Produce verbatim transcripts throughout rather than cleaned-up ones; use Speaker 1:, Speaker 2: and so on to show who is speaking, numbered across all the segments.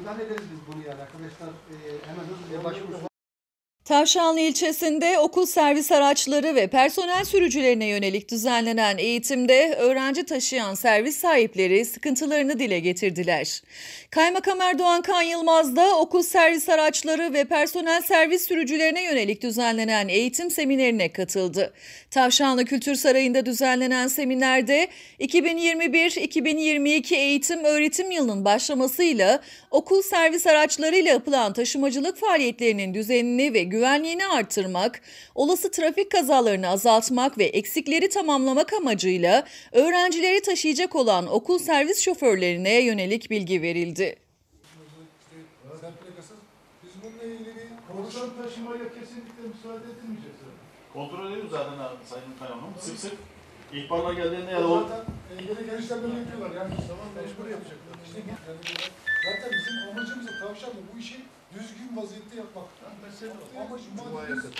Speaker 1: Şimdi hallederiz biz bunu yani arkadaşlar. E, hemen hızlıca başvursun.
Speaker 2: Tavşanlı ilçesinde okul servis araçları ve personel sürücülerine yönelik düzenlenen eğitimde öğrenci taşıyan servis sahipleri sıkıntılarını dile getirdiler. Kaymakam Erdoğan Kan Yılmaz da okul servis araçları ve personel servis sürücülerine yönelik düzenlenen eğitim seminerine katıldı. Tavşanlı Kültür Sarayı'nda düzenlenen seminerde iki bin yirmi bir iki bin yirmi iki eğitim öğretim yılının başlamasıyla okul servis araçlarıyla yapılan taşımacılık faaliyetlerinin düzenini ve güvenliğini artırmak, olası trafik kazalarını azaltmak ve eksikleri tamamlamak amacıyla öğrencileri taşıyacak olan okul servis şoförlerine yönelik bilgi verildi.
Speaker 3: Biz bununla ilgili korsan taşımaya kesinlikle müsaade edilmeyecek.
Speaker 4: Kontrol ediyoruz zaten Sayın Kaymakamım. Sık sık ihbarlar geldiğinde ya da o...
Speaker 3: Zaten yeni genişlemleri yapıyorlar yani zaman mecbur yapacaklar. İşte yani zaten bizim amacımız da tavşanla bu işi düzgün vaziyette yapmak. Yani mesela amacım madem biz...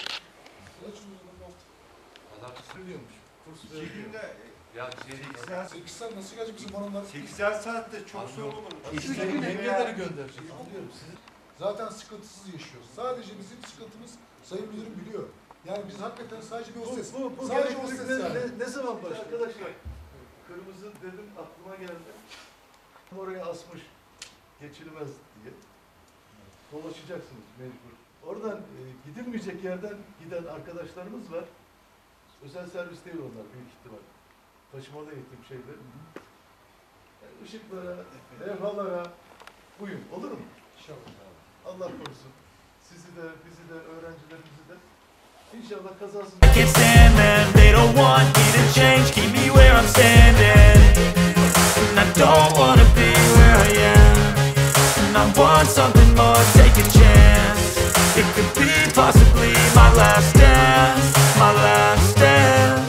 Speaker 5: Adam söylüyormuş. Kurs veriyor. Ya
Speaker 3: sekiz saat nasıl gelecek bizim hanımlar?
Speaker 5: seksen saatte çok zor olur.
Speaker 3: üç gün emniyetleri gönderecek. Anlıyorum sizi. Zaten sıkıntısız yaşıyoruz. Sadece bizim sıkıntımız Sayın Müdürüm biliyor. Yani biz hakikaten sadece bir hostes. Bu, bu, bu sadece hostes yani. Ne, ne zaman başladı? Arkadaşlar, kırmızı dedim aklıma geldi. Oraya asmış geçilmez diye. Dolaşacaksınız mecbur. Oradan e, gidilmeyecek yerden giden arkadaşlarımız var. Özel servis değil onlar büyük ihtimal. Taşımalı eğitim şeyleri. Yani ışıklara, levhalara uyun. Olur mu? İnşallah. Allah korusun. Sizi de, bizi de, öğrencilerimizi de. İnşallah kazasız.
Speaker 6: I can't stand them, they don't want me to change, keep me where I'm standing. And I don't wanna be where I am. And I want something more, take a chance. It could be possibly my last dance, my last dance.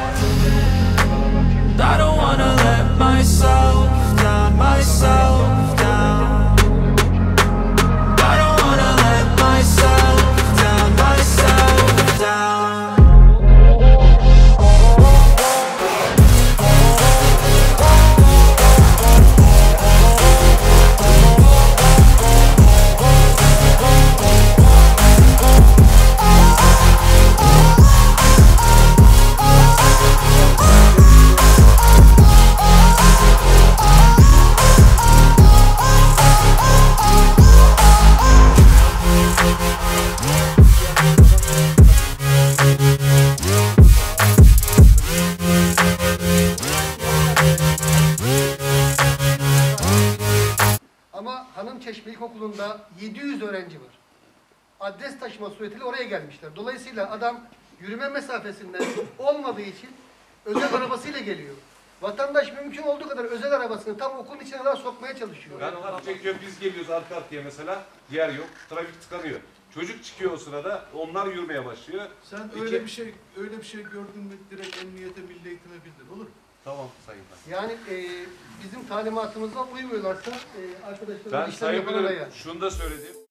Speaker 6: I don't wanna let myself down, myself down. I don't wanna let myself down, myself down.
Speaker 1: Ama Hanımçeşme İlkokulu'nda yedi yüz öğrenci var. Adres taşıma suretiyle oraya gelmişler. Dolayısıyla adam yürüme mesafesinden olmadığı için özel arabasıyla geliyor. Vatandaş mümkün olduğu kadar özel arabasını tam okulun içine kadar sokmaya çalışıyor.
Speaker 7: Yani onlar çekiyor, biz geliyoruz arka arkaya mesela, yer yok, trafik tıkanıyor. Çocuk çıkıyor o sırada, onlar yürümeye başlıyor.
Speaker 3: Sen
Speaker 7: İki...
Speaker 3: öyle bir şey öyle bir şey gördün mü direkt emniyete, milli eğitime bildir, olur mu?
Speaker 7: Tamam Sayın Bakan.
Speaker 1: Yani e, bizim talimatımıza uymuyorlarsa e, arkadaşlarımız
Speaker 7: Ben
Speaker 1: işlem
Speaker 7: Sayın
Speaker 1: yapan oraya.
Speaker 7: Müdürüm şunu da söyledim.